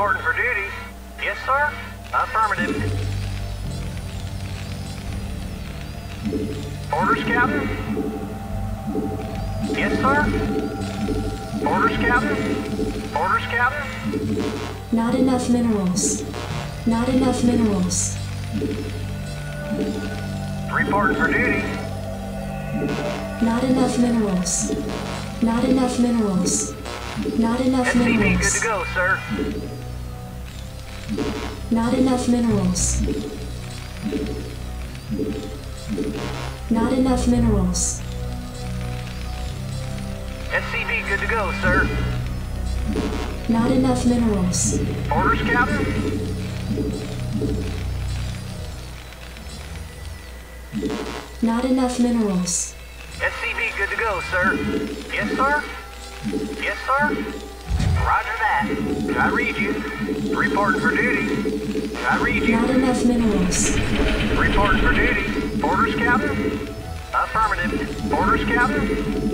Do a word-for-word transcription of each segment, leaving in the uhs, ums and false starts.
Reporting for duty. Yes, sir. Affirmative. Orders, Captain? Yes, sir. Orders, Captain? Orders, Captain? Not enough minerals. Not enough minerals. Reporting for duty. Not enough minerals. Not enough minerals. Not enough S C V, minerals. good to go, sir. Not enough minerals. Not enough minerals. S C V, good to go, sir. Not enough minerals. Orders, Captain? Not enough minerals. S C V, good to go, sir. Yes, sir. Yes, sir. Roger that. I read you. Reporting for duty. I read you. Not enough minerals. Reporting for duty. Orders, Captain? Affirmative. Orders, Captain?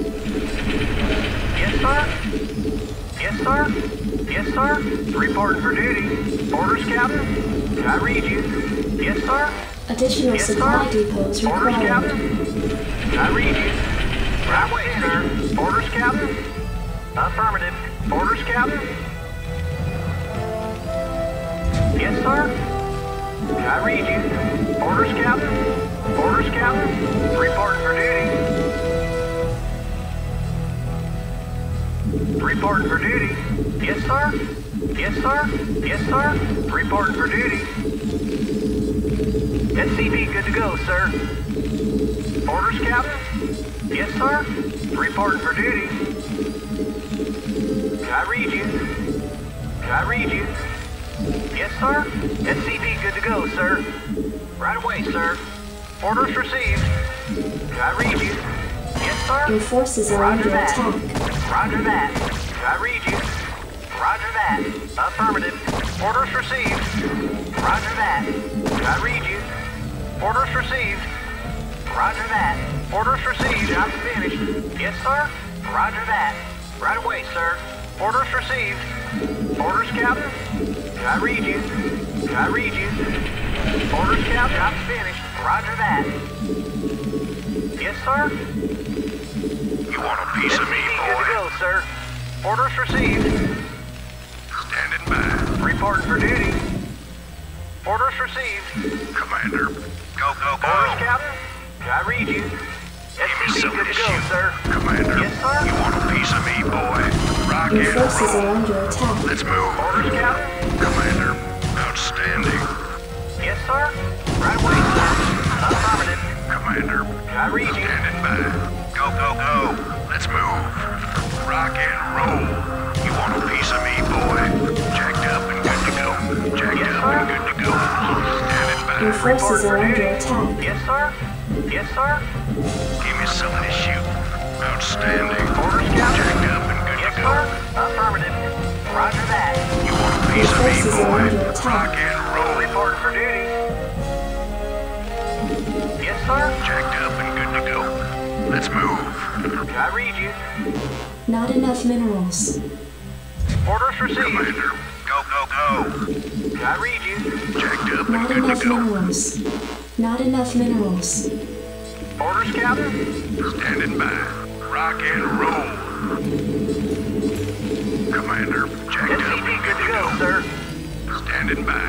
Yes, sir. Yes, sir. Yes, sir. Reporting for duty. Orders, Captain? I read you. Yes, sir. Additional Yes, supply sir. depots Orders, required. Captain? I read you. Right way, sir. Orders, Captain? Affirmative. Orders, Captain? Yes, sir. I read you. Orders, Captain? Orders, Captain? Reporting for duty. Reporting for duty. Yes, sir. Yes, sir. Yes, sir. Reporting for duty. S C V, good to go, sir. Orders, Captain? Yes, sir. Reporting for duty. I read you. I read you. Yes, sir. S C V, good to go, sir. Right away, sir. Orders received. I read you. Yes, sir. Your forces are Roger under that. attack. Roger that. I read you. Roger that. Affirmative. Orders received. Roger that. I read you. Orders received. Roger that. Orders received. Job finished. Yes, sir. Roger that. Right away, sir. Orders received. Orders, Captain? I read you. I read you. Orders, Captain? Job finished. Roger that. Yes, sir. You want a piece of me, Good to boy? go, sir. Orders received. Standing by. Reporting for duty. Orders received. Commander, go, go, go. Orders, Captain? I read you. Give me S C V, something good to to go, shoot. sir. Commander, Yes, sir. you want a piece of me, boy? Rock Your and forces are roll. under attack. Let's move. Orders, Captain? Commander, outstanding. Yes, sir. Right away, sir. Affirmative. Commander, I read you. standing by. Go, go, go. Let's move. Rock and roll. You want a piece of me, boy? Jacked up and good to go. Jacked Yes, up sir. and good to go. Standing by. Your forces are under attack. Yes, sir. Yes, sir. Give me something to shoot. Outstanding. Orders, Captain? Jacked up and good Yes, to go. sir. Affirmative. Roger that. You want a piece of me, forces are boy? under attack. Rock and roll. Reporting for duty. Yes, sir. Jacked up and good to go. Let's move. I read you. Not enough minerals. Orders received. Commander, go, go, go. I read you. Jacked up and Not good enough to go. minerals. Not enough minerals. Orders, Captain? Standing by. Rock and roll. Commander, jacked up S C V, and good good to go, sir. Standing by.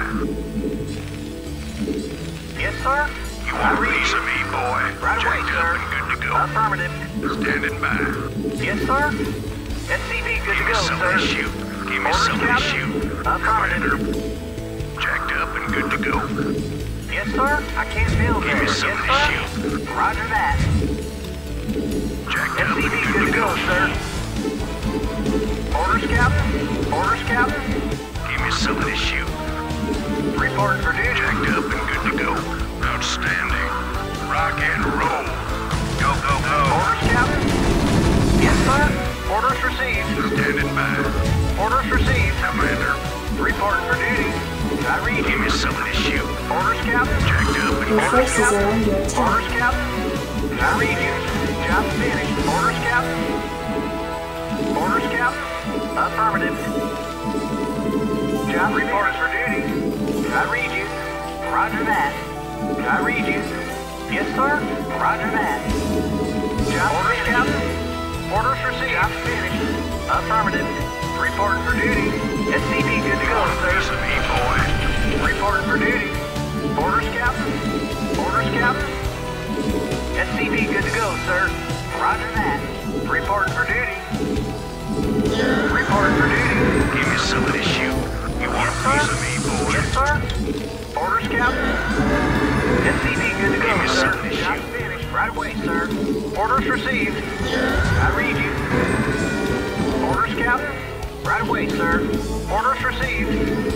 Yes, sir. You I want a read piece you. of me, boy? Right away, Jacked sir. up and good to go. Affirmative. Standing by. Yes, sir. S C V, good Give to me go, something sir. to shoot. Give me Orders, something to Captain? shoot. Affirmative. Commander, jacked up and good to go. Yes, sir. I can't build Give there. me Yes, something to sir. shoot. Roger that. Jacked up S C and V, good good to to go, go. sir. Orders, Captain? Orders, Captain? Give me something to shoot. Reporting for duty. Jacked up and good to go. Outstanding. Rock and roll. Go, go, go. Orders, Captain? Yes, sir. Orders received. Standing by. Orders received. Commander, Reporting for duty. I read give you. me something to shoot. Orders, Captain? Jacked up and Your good to forces go. are under Orders, attack. Captain? I read you. Job finished. Orders, Captain? Orders, Captain? Affirmative. Job reports for duty. I read you. Roger that. I read you. Yes, sir. Roger that. Job orders, Captain. Orders received. Job finished. Affirmative. Reporting for duty. S C V good to go, sir. Piece of me, boy. Reporting for duty. Orders, Captain. Orders, Captain. S C V good to go, sir. Roger that. Reporting for duty. Reporting for duty. Give me some of this shoot. You want a piece of me, boy? Yes, sir. Orders, Captain. S C V good to go, Give me sir. some of this Job shoot. finished. Right away, sir. Orders received. I read you. Orders, Captain. Right away, sir. Orders received.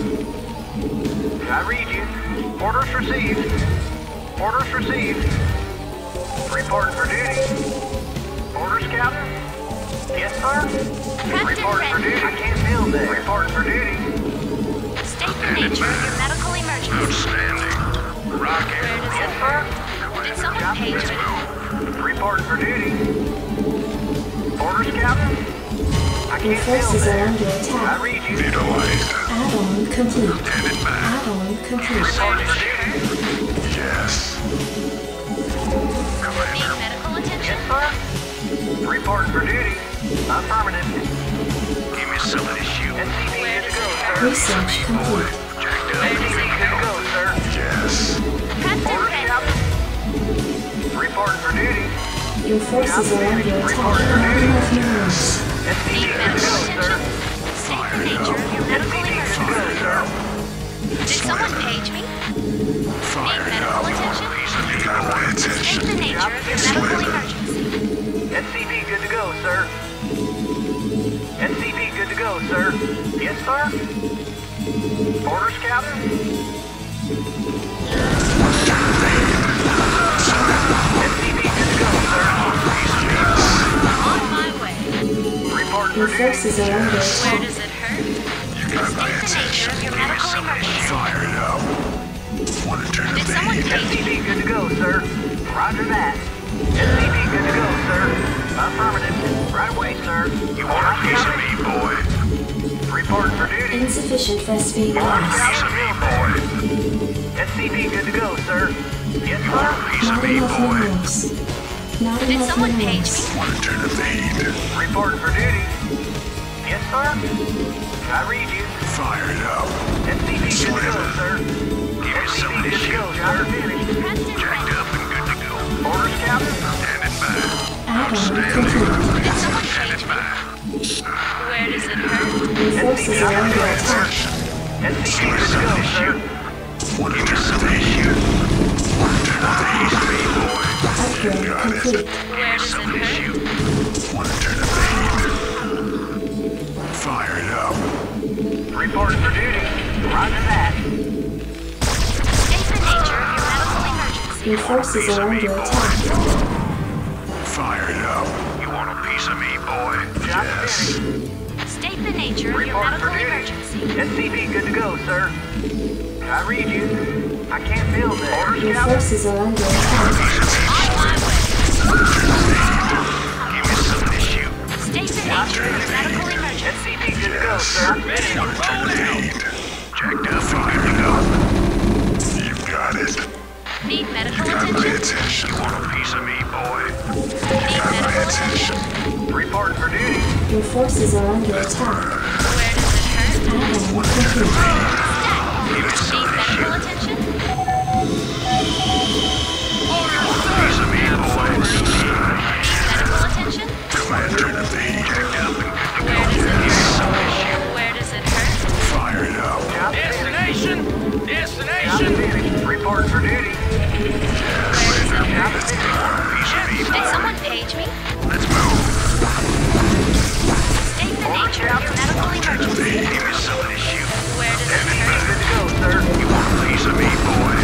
I read you. Orders received. Orders received. Reporting for duty. Orders, Captain. Yes, sir. Captain Reporting for Red. duty. I can't build that. Reporting for duty. State the nature of your medical emergency. Outstanding. Rocket. Where does Yes, it sir. hurt? Did someone page Let's me? move. Reporting for duty. Orders, Captain. I Your can't build forces are that. under I attack. read you. Need a light. Add-on complete. Standing by. Add-on complete. Reporting for duty. Yes. Need Commander. medical attention? Yes, sir. Reporting for duty. Affirmative. Give me some of this shoot. S C V Where good to does go, it sir. hurt? Research complete. Jacked S C V up. good to go, sir. Yes. Captain Orders, Red. Captain. Reporting for duty. Your forces are under attack. Not enough minerals. S C V Need good to medical go, sir. attention? State the nature of your medical emergency. Good, sir. Did someone page me? Need Fire it medical up. attention? You got my State attention. the nature of your medical emergency. S C V good to go, sir. S C V good to go, sir. Yes, sir. Orders, Captain. S C V good to go, sir. On my way. Reporting Your for duty. forces are under Where attack. does it hurt? You got my State the nature attention. of your medical emergency. Fire it up. Want to turn Did the someone beat? S page C me? V good to go, sir. Roger that. S C V good to go, sir. Affirmative. Right away, sir. You want a piece of me, boy? Reporting for duty. Insufficient recipe Want a gas. piece of me, boy? S C V good to go, sir. Yes, You want sir. a piece of Not me, enough boy? minerals. Not Did enough someone page minerals. me? Want to turn the heat? Reporting for duty. Yes, sir. I read you. Fire it up. S C V good to go, sir. Give me S C some V of good this to go, shoot. job finished. Captain Jacked Red. up and good to go. Orders, Captain. Standing by. Add-on complete. Did someone page Standing me? by. Where does it hurt? Your S C forces V are good to under go, attack. sir. S C V good to go, sir. Want to turn the heat? Want to turn the heat of me, boy? Upgrade Got it. complete. Where does Some it of this hurt? shoot. Want to turn the heat? Fire it up. Reporting for duty. Roger that. State the nature of your medical emergency. Your forces are under attack. Fire it up. You want a piece of me, boy? Job Yes. finished. State the nature of your Reporting for medical duty. emergency. S C V good to go, sir. I read you. I can't build that. Orders, Your Captain. forces are under attack. On my way. Give me some of this shoot. State the nature of your medical emergency. S C V good to go, sir. Want to turn the heat? Jacked up and good to go. You got it. Need medical Got my attention? attention. You want a piece of me, boy? Need Got my medical attention. attention? Reporting for duty. Your forces are under attack. Where does it hurt? Add-on complete. Give me Need some of this medical shoot. attention? Piece of me, boy. Medical attention? Commander of the heat. Jacked up and good to go. Where does it Give me hurt? some of this shoot. Where does it hurt? Fire it up. Job finished. Destination! Job Destination! finished. Reporting for duty. Where does it Job hurt? finished. Piece of me, Did boy. someone page me? Let's move. State the nature of your medical emergency. Give me some of this shoot. Where does it S C V hurt? good to go, sir. You want a piece of me, boy?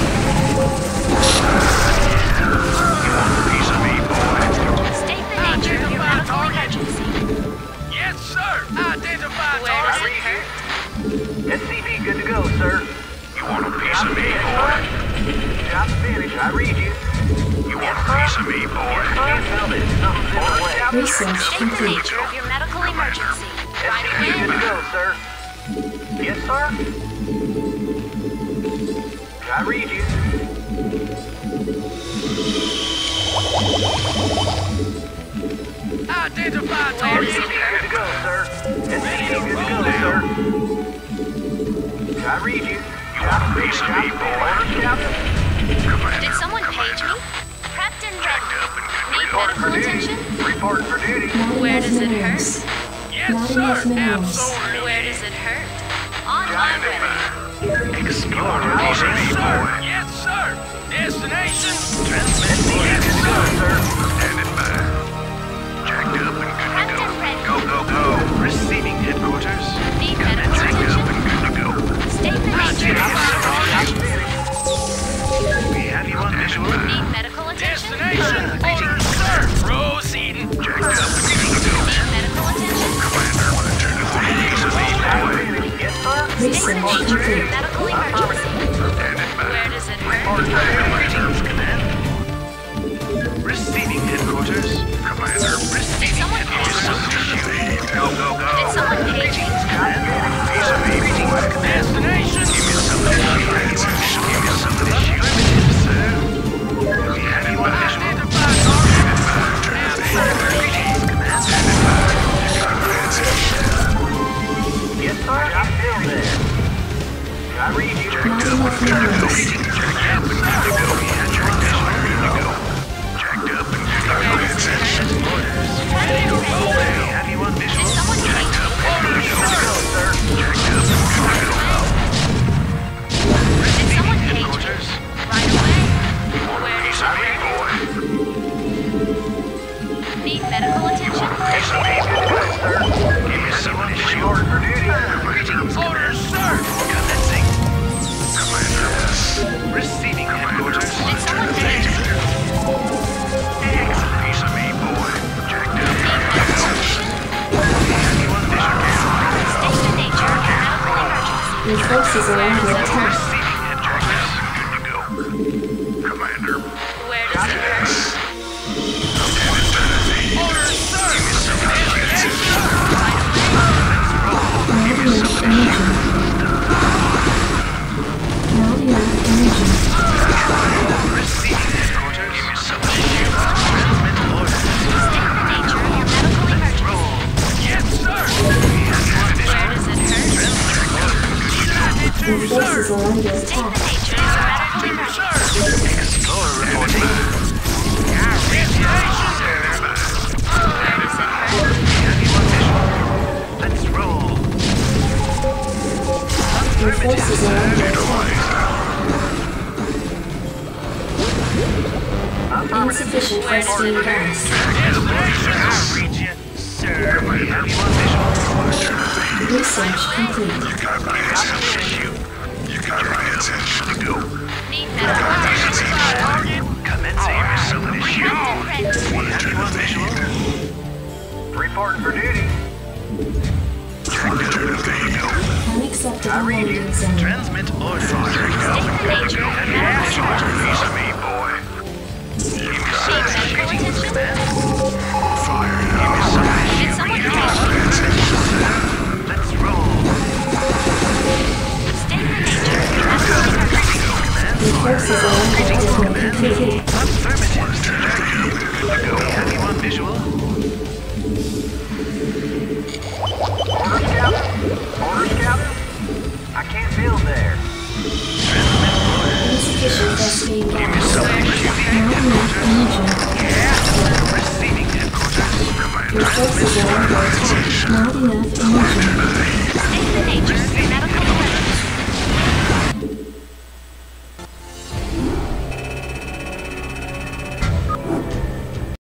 You want a piece of me, boy? State the nature of your medical emergency. Yes, sir! Identify Where does target! it hurt? S C V good to go, sir. You want a piece Job of me, finished, boy? sir. Job finished. I read you. You want a piece of me, boy? Can't build it. Something's in the way. Research State the complete. nature of your medical emergency. S Right C V good away. to go, sir. Yes, sir. I read you. Identify S C target. V good to go, sir. S C V good to go, sir. I read you. You want a piece of me, boy? Orders, Captain. Commander, Did someone page Commander. me? Captain Jacked Red. up and good to Need go. Report for medical duty. attention? Report for duty. Not Where enough does it minerals. Yes, Not sir. enough minerals. Absolutely. Where does it hurt? Online ready. You want a piece of me, boy? Yes, sir. Destination. S C V good to go, sir. Standing by. Jacked up and good to Captain go. Red. Go, go, go. Receiving headquarters. Need medical Jacked up attention? and good to go. State the nature. We have you on visual. Need medical attention? Destination. Orders, sir. Proceeding. Jacked up and good to go. Need medical attention? Commander, piece of me, boy. Yes, sir. State the Research nature of your complete. medical emergency. Standing by. Where does it hurt? Greetings, Command. Receiving headquarters. Commander, Did receiving someone page me? headquarters. Go, go, go. Did someone page me? Piece of me, boy. Destination. Give me some of this shit. Give me some of this shit. Sir. We have you on visual. Identify target. Greetings, Command. Yes, sir. I'm still there. I read you. Not enough minerals. Jacked up and good to go. We have your visual. Good to go. Jacked up and good to go. Orders. Ready to roll. We have you on Did visual. someone page me? Orders, sir. Sir. Jacked up and good to go. Did someone page me? Headquarters. Right away. Where does Piece it of me, hurt? boy. Need medical attention? Piece of me, boy. Give me some of this shit. Report for duty. Greetings, Orders, sir. commencing. Commander. Receiving headquarters. Did someone page me? Excellent piece of me, boy. Jacked up. Need medical attention? Have you on visual? State the nature of your medical emergency. Your forces are under attack. Receiving headquarters. Good to go. Commander. Where does it hurt? Orders, sir. Not enough energy. Not enough energy. Receiving headquarters. Give me some of this shit. Transmit orders. State the nature of your medical emergency. Yes, sir. Where does it hurt? Your forces are under State the attack. nature of your medical emergency. Sir. Explorer reporting. Destination. Where does it hurt? Have you on visual? Let's roll. Your forces are under attack. Insufficient oxygen gas. Destination. I read you, sir. We have you on visual. Research complete. You got my attention. You got my attention. To go. Need medical attention. Target. Commencing. Give me some of this shit. Captain Red. We have you on visual. Reporting for duty. Jacked up. There you go. Unacceptable loading zone. Transmit orders. State the nature of your medical emergency. Piece of me, boy. Give me some of Need this shit. medical attention? Fire. Give me some of this Did shit. someone page me? Let's roll. State the nature of your medical emergency. Your forces are under attack. Complete. Affirmative. Good to go. We have you on visual. Orders, Captain. Orders, Captain. I can't build there. Insufficient gasoline gas. Some of this shit. Not enough energy. Receiving headquarters. Your forces are under attack. Not enough energy. State the nature of your medical emergency.